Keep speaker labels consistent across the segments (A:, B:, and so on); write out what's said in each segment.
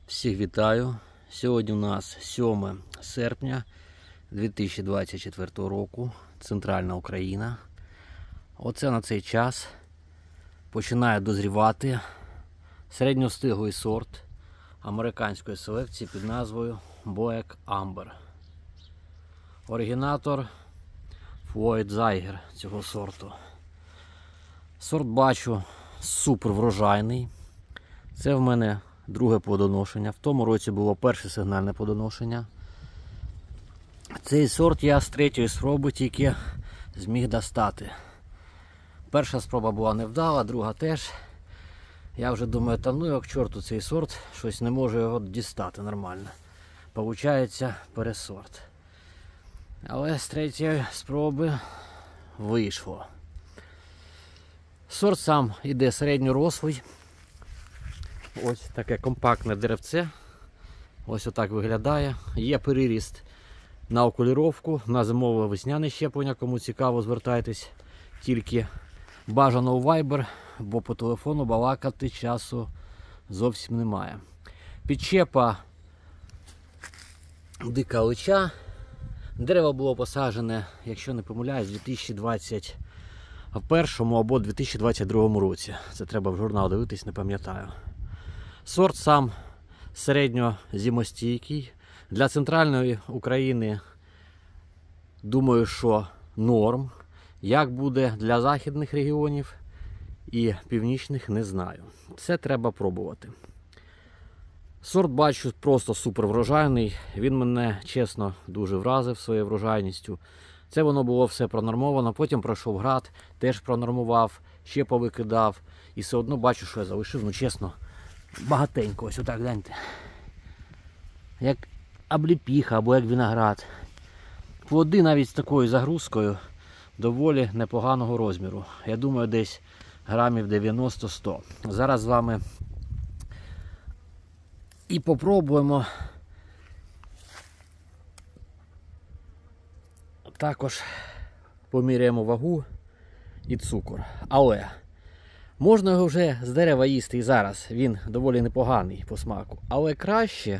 A: Всіх вітаю! Сьогодні у нас 7 серпня 2024 року, Центральна Україна. Оце на цей час починає дозрівати середньостиглий сорт американської селекції під назвою Black Amber. Оригінатор Флойд Зайгер цього сорту. Сорт бачу супер врожайний. Це в мене друге плодоношення. В тому році було перше сигнальне плодоношення. Цей сорт я з третьої спроби тільки зміг достати. Перша спроба була невдала, друга теж. Я вже думаю, та ну як к чорту цей сорт, щось не можу його дістати нормально. Получається пересорт. Але з третьої спроби вийшло. Сорт сам іде середньорослий. Ось таке компактне деревце. Ось отак виглядає. Є переріст на окуліровку, на зимове весняне щеплення. Кому цікаво, звертайтесь. Тільки бажано у Viber, бо по телефону балакати часу зовсім немає. Підчепа дика лича. Дерево було посаджене, якщо не помиляюсь, у 2021 або 2022 році. Це треба в журнал дивитись, не пам'ятаю. Сорт сам середньозимостійкий. Для центральної України, думаю, що норм. Як буде для західних регіонів і північних, не знаю. Це треба пробувати. Сорт бачу просто супер врожайний. Він мене, чесно, дуже вразив своєю врожайністю. Це воно було все пронормовано. Потім пройшов град, теж пронормував, ще повикидав. І все одно бачу, що я залишив, ну чесно, багатенько. Ось отак, гляньте. Як обліпіха або як виноград. Плоди навіть з такою загрузкою доволі непоганого розміру. Я думаю, десь грамів 90-100. Зараз з вами і попробуємо також поміряємо вагу і цукор. Але можна його вже з дерева їсти і зараз. Він доволі непоганий по смаку. Але краще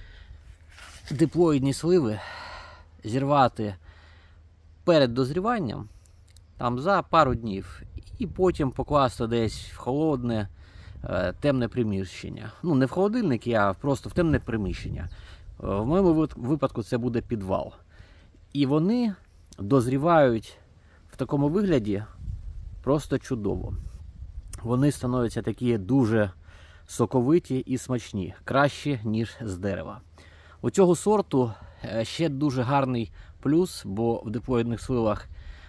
A: диплоїдні сливи зірвати перед дозріванням, там за пару днів, і потім покласти десь в холодне, темне приміщення. Ну, не в холодильник, а просто в темне приміщення. В моєму випадку це буде підвал. І вони дозрівають в такому вигляді просто чудово. Вони становляться такі дуже соковиті і смачні, краще, ніж з дерева. У цього сорту ще дуже гарний плюс, бо в диплоїдних сливах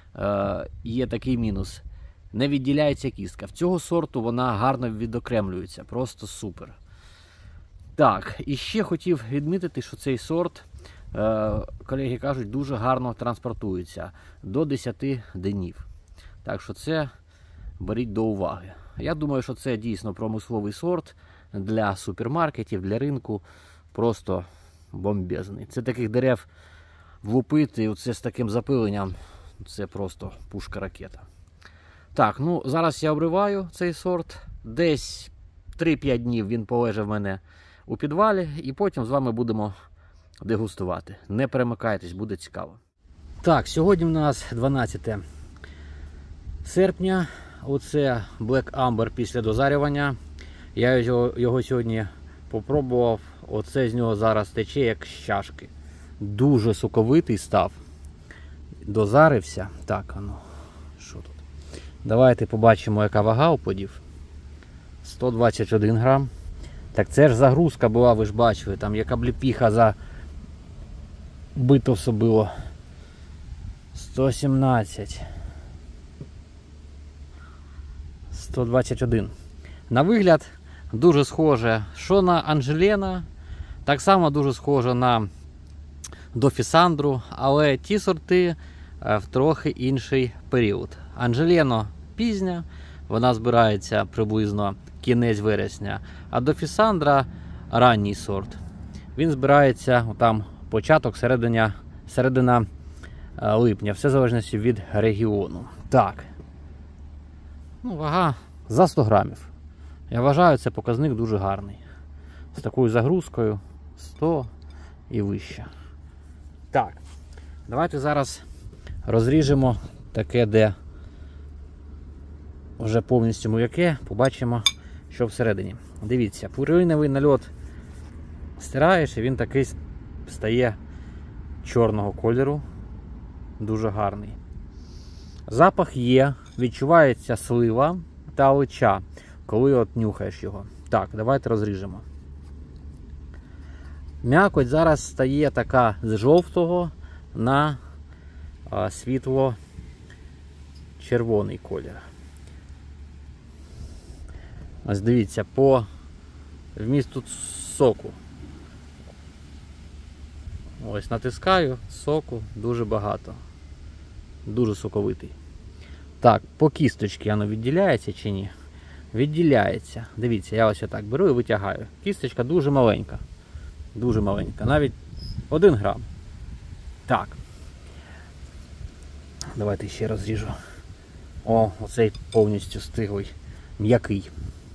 A: є такий мінус. Не відділяється кістка. В цього сорту вона гарно відокремлюється. Просто супер. Так, і ще хотів відмітити, що цей сорт, колеги кажуть, дуже гарно транспортується. До 10 днів. Так що це беріть до уваги. Я думаю, що це дійсно промисловий сорт для супермаркетів, для ринку. Просто бомбезний. Це таких дерев влупити, оце з таким запиленням, це просто пушка-ракета. Так, ну зараз я обриваю цей сорт. Десь 3-5 днів він полежить в мене у підвалі, і потім з вами будемо дегустувати. Не перемикайтесь, буде цікаво. Так, сьогодні в нас 12 серпня. Оце Black Amber після дозарювання. Я його сьогодні попробував. Оце з нього зараз тече як з чашки. Дуже соковитий став. Дозарився. Так, ну, що тут? Давайте побачимо, яка вага у плодів. 121 грам. Так це ж загрузка була, ви ж бачили. Там яка обліпіха забито все було. 117. 121. На вигляд дуже схоже, що на Анжелена, так само дуже схоже на Дофісандру, але ті сорти в трохи інший період. Анжелено пізня, вона збирається приблизно кінець вересня, а Дофісандра ранній сорт. Він збирається там початок, середина липня, все в залежності від регіону. Так, ну, вага за 100 грамів. Я вважаю, це показник дуже гарний. з такою загрузкою 100 і вище. Так, давайте зараз розріжемо таке, де вже повністю м'яке, побачимо, що всередині. Дивіться, пуриновий нальот стираєш і він такий стає чорного кольору, дуже гарний. Запах є, відчувається слива та алича, коли от нюхаєш його. Так, давайте розріжемо. М'якоть зараз стає така з жовтого на світло-червоний колір. Ось дивіться, по вмісту соку. Ось натискаю, соку дуже багато. Дуже соковитий. Так, по кісточці воно відділяється чи ні? Відділяється. Дивіться, я ось отак беру і витягаю. Кісточка дуже маленька. Дуже маленька. Навіть 1 грам. Так. Давайте ще розріжу. О, оцей повністю стиглий. М'який.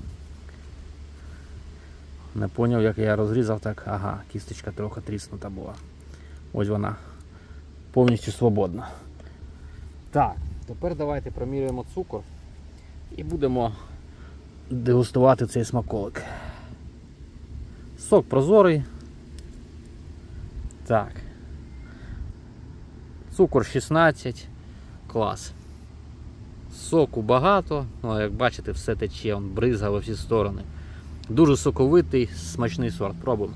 A: Не поняв, як я розрізав, так, ага, кісточка трохи тріснута була. Ось вона. Повністю свободна. Так, тепер давайте проміряємо цукор і будемо дегустувати цей смаколик. Сок прозорий. Так. Цукор 16. Клас. Соку багато, ну, як бачите, все тече, он бризга во всі сторони. Дуже соковитий, смачний сорт. Пробуємо.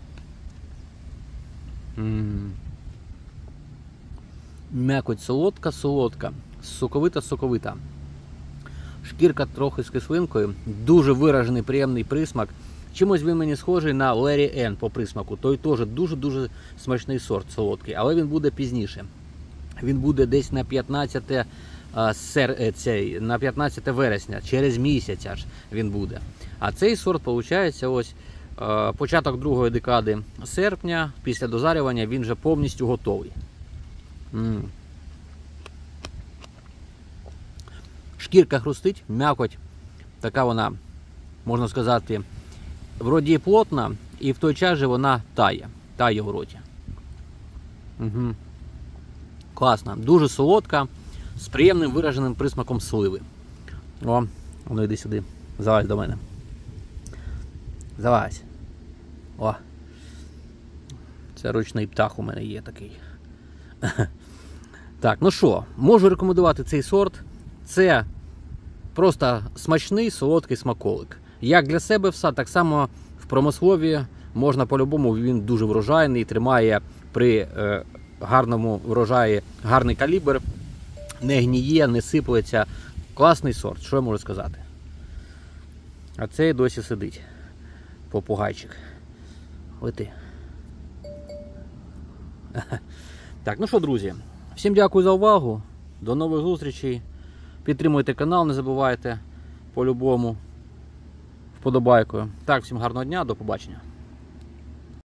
A: М'якоть солодка, соковита. Шкірка трохи з кислинкою, дуже виражений, приємний присмак. Чимось він мені схожий на Larry N по присмаку. Той теж дуже-дуже смачний сорт солодкий, але він буде пізніше. Він буде десь на 15 вересня, через місяць аж він буде. А цей сорт, виходить, ось початок другої декади серпня, після дозарювання він вже повністю готовий. Шкірка хрустить, м'якоть, така вона, можна сказати, вроді плотна, і в той час же вона тає в роті. Класна, дуже солодка, з приємним вираженим присмаком сливи. О, воно йди сюди, залазь до мене. Залазь. О, це ручний птах у мене є такий. Так, ну що, можу рекомендувати цей сорт. Це просто смачний, солодкий смаколик. Як для себе все, так само в промислові можна по-любому, він дуже врожайний, тримає при гарному врожаї гарний калібр, не гніє, не сиплеться. Класний сорт, що я можу сказати. А цей досі сидить. Попугайчик. Лети. Так, ну що, друзі, всім дякую за увагу. До нових зустрічей. Підтримуйте канал, не забувайте по-любому вподобайкою. Так, всім гарного дня, до побачення.